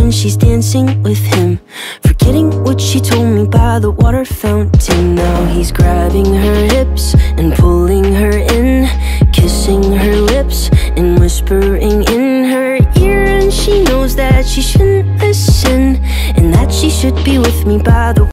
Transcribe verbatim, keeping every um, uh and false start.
when she's dancing with him, forgetting what she told me by the water fountain. Now he's grabbing her hips and pulling her in, kissing her lips and whispering in her ear. And she knows that she shouldn't listen, and that she should be with me by the